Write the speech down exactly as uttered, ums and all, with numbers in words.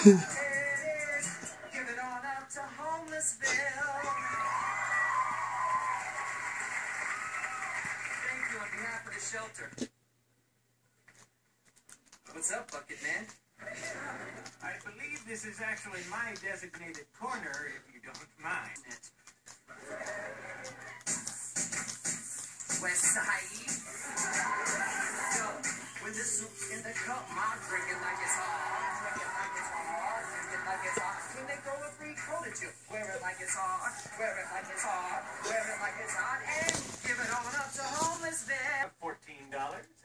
Give it on up to Homelessville. Thank you on behalf of the shelter. What's up, Bucket Man? I believe this is actually my designated corner, if you don't mind. West Side. Yo, with the soup in the cup, my drink it like it's hard. Drink it like it's hard. Drink it like it's hard. When they throw a free coat at you, wear it like it's hard. Wear it like it's hard. Wear it like it's hard. And give it on up to Homelessville. fourteen dollars.